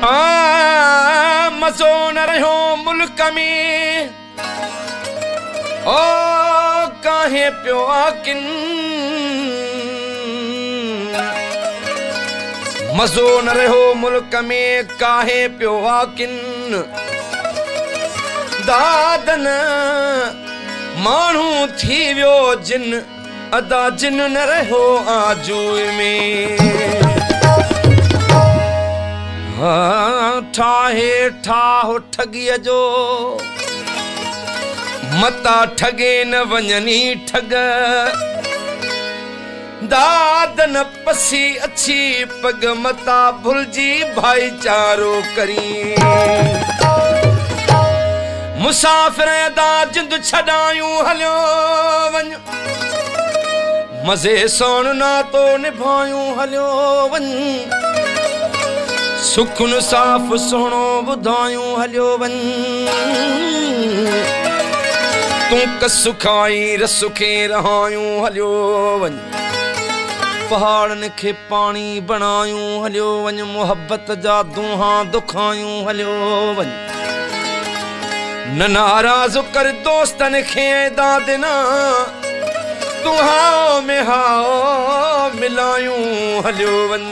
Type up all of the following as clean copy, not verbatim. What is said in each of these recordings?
मज़ो न रहियो मुल्क में ओ काहे पियो आकिन मज़ो न रहियो मुल्क में काहे पियो आकिन दादन माण्हू थी वियो जिन अदा जिन न रहियो आजूअ में ठाहे ठाहो ठगीअ जो मता ठगे न वञनी ठग दाद न पसी अच्छी पग मता भुलजी भाईचारो करी मुसाफ़िर अदा जिंद छॾायूं हलियो वञ मज़े सोण नातो निभायूं हलियो वञ सुखन साफ़ सोहणो ॿुधायूं हलियो वञ तूं कसु खाई रसु खे रहायूं हलियो वञ पहाड़नि खे पाणी बणायूं हलियो वञ मोहब्बत जा दूहां दुखायूं हलियो वञ न नाराज़ कर दोस्तनि खे दाद न तूं हाओ में हाओ मिलायूं हलियो वञ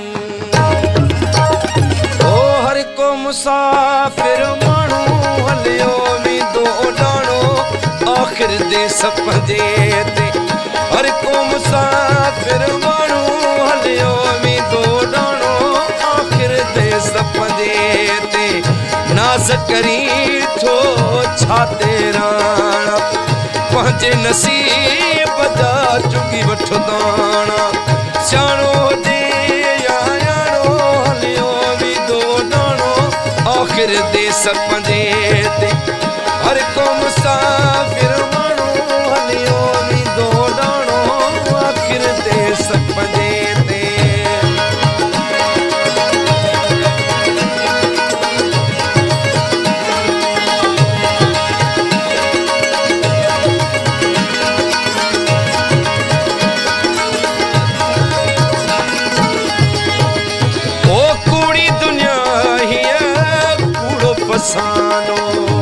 हर को मुसाफ़िर माण्हू हलियो वेंदो उॾाणो आख़िर देस पंहिंजे ते हर को मुसाफ़िर माण्हू हलियो वेंदो उॾाणो आख़िर देस पंहिंजे ते नाज़ करी थो छा तेराणा पंहिंजे नसीब जा चुगी वठो दाणा सियाणो हुजे आखिर देस पंहिंजे ते हर को मुसाफ़िर माण्हू हलियो वेंदो उॾाणो आखिर देस पंहिंजे ते ओ कूड़ी दुनिया फसानो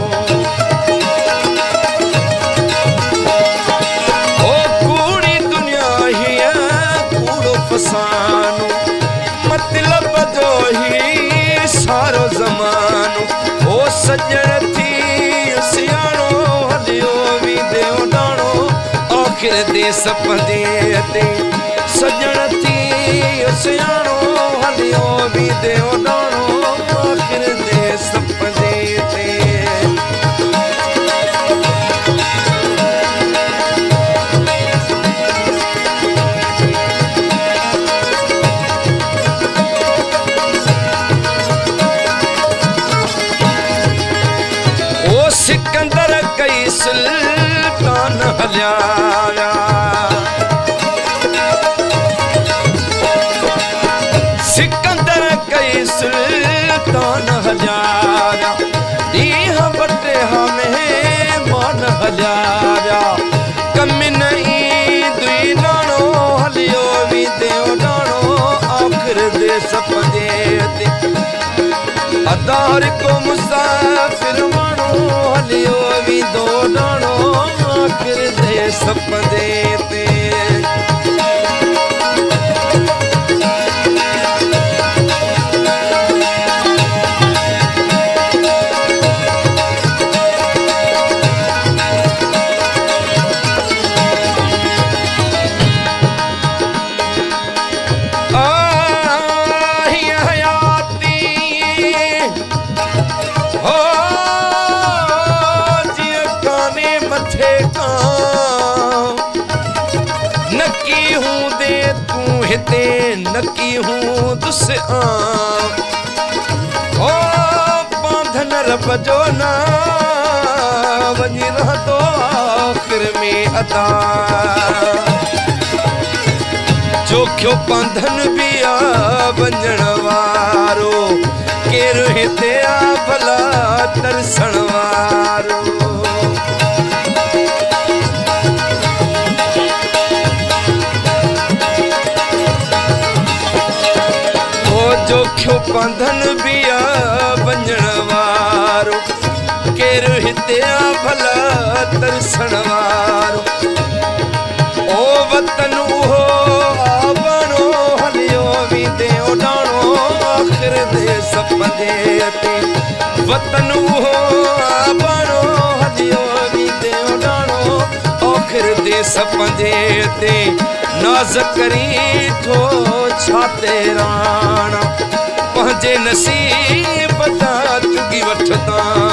ओ कूड़ी दुनिया हिया कूड़ो फसानो मतलब जो ही सारो ज़मानो ओ सजण थी सियाणो हलियो वेंदे उॾाणो आख़िर देस पंहिंजे ते सजण थी सियाणो हलियो वेंदे उॾाणो आख़िर देस पंहिंजे ते ओ सिकंदर कई सुल्तान हलिया सिकंदर कई सुल्तान हलिया ॾींहं बटे में मान हलिया कमि न ईंदुई नाणो हलियो वेंदे उॾाणो आख़िर देस पंहिंजे ते अदा हर को मुसाफ़िर माण्हू हलियो वेंदो उॾाणो आख़िर देस पंहिंजे ते हिते नकी हूं दुस ओ बांधन रब जो ना वञी रहंदो आख़िर में अदा जोखियो बांधन बि आ वञण वारो केरु हिते आ भला तरसण वारो जोख्यो बंधन बिया वंजण वारो केर हित्या भला तरसण वारो ओ वतन उहो आवणो हलियो वींदे उॾाणो आख़िर देस पंजे ते वतन उहो आवणो हलियो वींदे उॾाणो आख़िर देस पंजे ते नाज़ करी थो छाते राणा पंहिंजे नसीब तां चुगी वठंदा